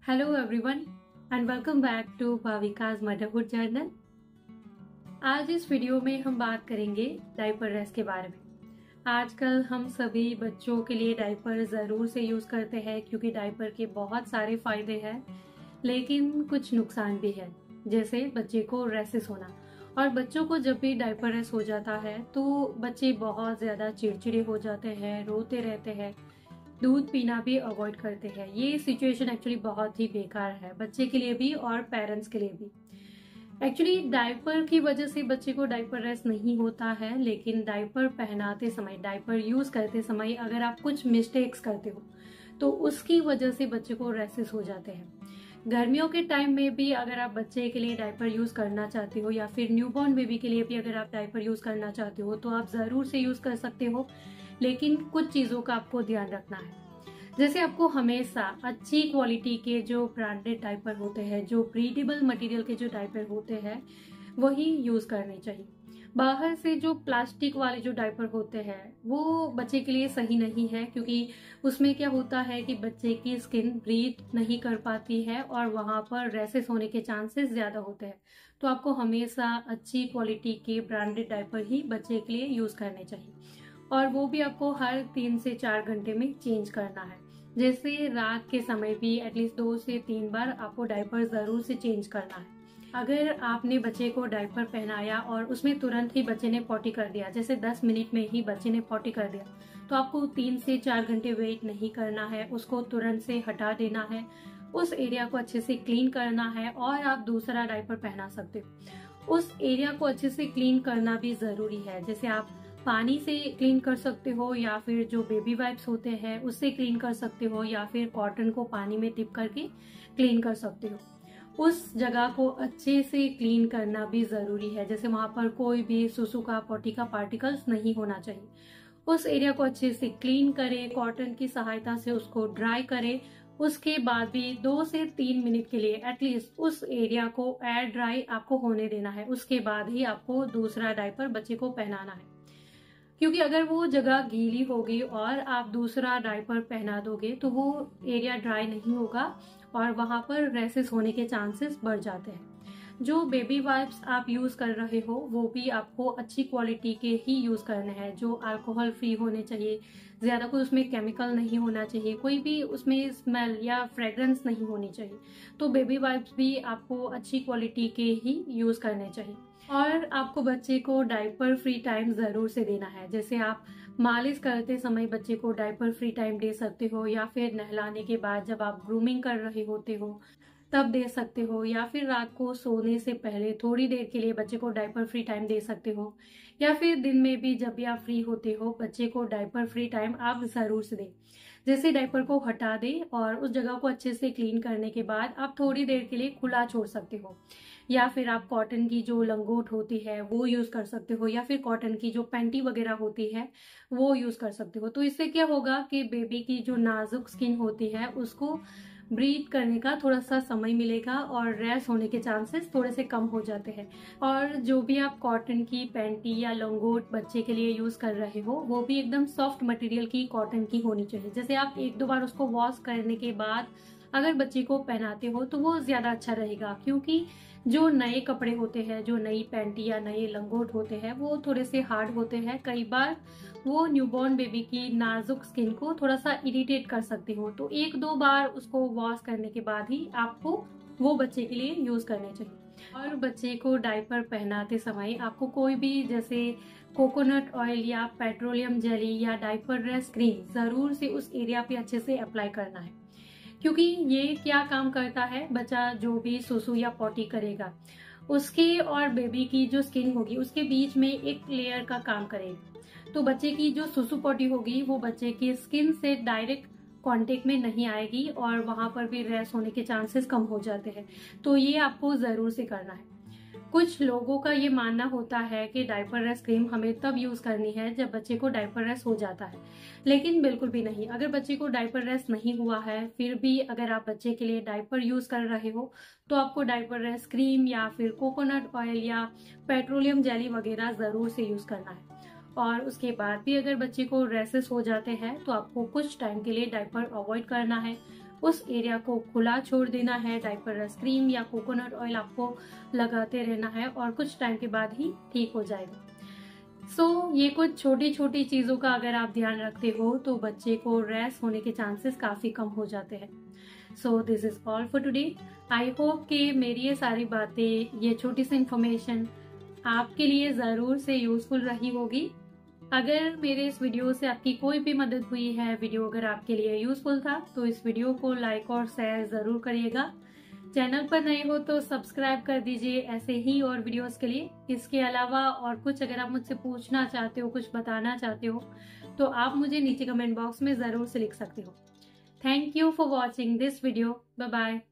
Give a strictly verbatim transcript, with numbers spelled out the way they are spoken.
Hello everyone and welcome back to Bhavika's motherhood journal. आज इस video में हम बात करेंगे डायपर रेस के बारे में। आजकल हम सभी बच्चों के लिए डायपर ज़रूर से यूज़ करते हैं क्योंकि डायपर के बहुत सारे फायदे हैं, लेकिन कुछ नुकसान भी है, जैसे बच्चे को रेसेस होना। और बच्चों को जब भी डायपर रेस हो जाता है तो बच्चे बहुत ज़्यादा चिड़चिड़े हो जाते हैं, रोते रहते हैं, दूध पीना भी अवॉइड करते हैं। ये सिचुएशन एक्चुअली बहुत ही बेकार है, बच्चे के लिए भी और पेरेंट्स के लिए भी। एक्चुअली डायपर की वजह से बच्चे को डायपर रेस नहीं होता है, लेकिन डायपर पहनाते समय, डायपर यूज करते समय अगर आप कुछ मिस्टेक्स करते हो तो उसकी वजह से बच्चे को रेसेस हो जाते हैं। गर्मियों के टाइम में भी अगर आप बच्चे के लिए डायपर यूज करना चाहते हो या फिर न्यूबॉर्न बेबी के लिए भी अगर आप डायपर यूज करना चाहते हो तो आप जरूर से यूज कर सकते हो, लेकिन कुछ चीजों का आपको ध्यान रखना है। जैसे आपको हमेशा अच्छी क्वालिटी के जो ब्रांडेड डायपर होते हैं, जो ब्रीदेबल मटेरियल के जो डायपर होते हैं, वही यूज करने चाहिए। बाहर से जो प्लास्टिक वाले जो डायपर होते हैं वो बच्चे के लिए सही नहीं है, क्योंकि उसमें क्या होता है कि बच्चे की स्किन ब्रीथ नहीं कर पाती है और वहां पर रेसेस होने के चांसेस ज्यादा होते हैं। तो आपको हमेशा अच्छी क्वालिटी के ब्रांडेड डायपर ही बच्चे के लिए यूज करने चाहिए, और वो भी आपको हर तीन से चार घंटे में चेंज करना है। जैसे रात के समय भी एटलीस्ट दो से तीन बार आपको डायपर जरूर से चेंज करना है। अगर आपने बच्चे को डायपर पहनाया और उसमें तुरंत ही बच्चे ने पॉटी कर दिया, जैसे दस मिनट में ही बच्चे ने पॉटी कर दिया, तो आपको तीन से चार घंटे वेट नहीं करना है, उसको तुरंत से हटा देना है, उस एरिया को अच्छे से क्लीन करना है और आप दूसरा डायपर पहना सकते हो। उस एरिया को अच्छे से क्लीन करना भी जरूरी है। जैसे आप पानी से क्लीन कर सकते हो या फिर जो बेबी वाइप्स होते हैं उससे क्लीन कर सकते हो, या फिर कॉटन को पानी में डिप करके क्लीन कर सकते हो। उस जगह को अच्छे से क्लीन करना भी जरूरी है। जैसे वहां पर कोई भी सुसु का, पॉटी का पार्टिकल्स नहीं होना चाहिए। उस एरिया को अच्छे से क्लीन करें, कॉटन की सहायता से उसको ड्राई करें। उसके बाद भी दो से तीन मिनट के लिए एटलीस्ट उस एरिया को एयर ड्राई आपको होने देना है। उसके बाद ही आपको दूसरा डायपर बच्चे को पहनाना है, क्योंकि अगर वो जगह गीली होगी और आप दूसरा डायपर पहना दोगे तो वो एरिया ड्राई नहीं होगा और वहां पर रेसेस होने के चांसेस बढ़ जाते हैं। जो बेबी वाइप्स आप यूज कर रहे हो वो भी आपको अच्छी क्वालिटी के ही यूज करने हैं, जो अल्कोहल फ्री होने चाहिए, ज्यादा कोई उसमें केमिकल नहीं होना चाहिए, कोई भी उसमें स्मेल या फ्रेग्रेंस नहीं होनी चाहिए। तो बेबी वाइप्स भी आपको अच्छी क्वालिटी के ही यूज करने चाहिए। और आपको बच्चे को डायपर फ्री टाइम जरूर से देना है। जैसे आप मालिश करते समय बच्चे को डायपर फ्री टाइम दे सकते हो, या फिर नहलाने के बाद जब आप ग्रूमिंग कर रहे होते हो तब दे सकते हो, या फिर रात को सोने से पहले थोड़ी देर के लिए बच्चे को डायपर फ्री टाइम दे सकते हो, या फिर दिन में भी जब भी आप फ्री होते हो बच्चे को डायपर फ्री टाइम आप जरूर से दें। जैसे डायपर को हटा दें और उस जगह को अच्छे से क्लीन करने के बाद आप थोड़ी देर के लिए खुला छोड़ सकते हो, या फिर आप कॉटन की जो लंगोट होती है वो यूज कर सकते हो, या फिर कॉटन की जो पैंटी वगैरह होती है वो यूज कर सकते हो। तो इससे क्या होगा कि बेबी की जो नाजुक स्किन होती है उसको ब्रीथ करने का थोड़ा सा समय मिलेगा और रैश होने के चांसेस थोड़े से कम हो जाते हैं। और जो भी आप कॉटन की पैंटी या लंगोट बच्चे के लिए यूज कर रहे हो वो भी एकदम सॉफ्ट मटेरियल की, कॉटन की होनी चाहिए। जैसे आप एक दो बार उसको वॉश करने के बाद अगर बच्चे को पहनाते हो तो वो ज्यादा अच्छा रहेगा, क्योंकि जो नए कपड़े होते हैं, जो नई पैंटी या नए लंगोट होते हैं वो थोड़े से हार्ड होते हैं। कई बार वो न्यूबॉर्न बेबी की नाजुक स्किन को थोड़ा सा इरिटेट कर सकते हो। तो एक दो बार उसको वॉश करने के बाद ही आपको वो बच्चे के लिए यूज करने चाहिए। और बच्चे को डायपर पहनाते समय आपको कोई भी जैसे कोकोनट ऑयल या पेट्रोलियम जेली या डायपर रेस क्रीम जरूर से उस एरिया पे अच्छे से अप्लाई करना है, क्योंकि ये क्या काम करता है, बच्चा जो भी सुसु या पॉटी करेगा उसके और बेबी की जो स्किन होगी उसके बीच में एक लेयर का काम करेगा। तो बच्चे की जो सुसु पॉटी होगी वो बच्चे की स्किन से डायरेक्ट कांटेक्ट में नहीं आएगी और वहां पर भी रैश होने के चांसेस कम हो जाते हैं। तो ये आपको जरूर से करना है। कुछ लोगों का ये मानना होता है कि डायपर रेस क्रीम हमें तब यूज करनी है जब बच्चे को डायपर रेस हो जाता है, लेकिन बिल्कुल भी नहीं। अगर बच्चे को डायपर रेस नहीं हुआ है फिर भी अगर आप बच्चे के लिए डायपर यूज कर रहे हो तो आपको डायपर रेस क्रीम या फिर कोकोनट ऑयल या पेट्रोलियम जेली वगैरह जरूर से यूज करना है। और उसके बाद भी अगर बच्चे को रेसेस हो जाते हैं तो आपको कुछ टाइम के लिए डायपर अवॉइड करना है। उस एरिया को खुला छोड़ देना है। डायपर रस क्रीम या कोकोनट ऑयल आपको लगाते रहना है और कुछ टाइम के बाद ही ठीक हो जाएगा। सो so, ये कुछ छोटी छोटी चीज़ों का अगर आप ध्यान रखते हो तो बच्चे को रैश होने के चांसेस काफ़ी कम हो जाते हैं। So this is all for today. I hope कि मेरी ये सारी बातें, ये छोटी सी इंफॉर्मेशन आपके लिए ज़रूर से यूज़फुल रही होगी। अगर मेरे इस वीडियो से आपकी कोई भी मदद हुई है, वीडियो अगर आपके लिए यूज़फुल था, तो इस वीडियो को लाइक और शेयर ज़रूर करिएगा। चैनल पर नए हो तो सब्सक्राइब कर दीजिए ऐसे ही और वीडियोस के लिए। इसके अलावा और कुछ अगर आप मुझसे पूछना चाहते हो, कुछ बताना चाहते हो, तो आप मुझे नीचे कमेंट बॉक्स में ज़रूर से लिख सकते हो। Thank you for watching this video. Bye bye.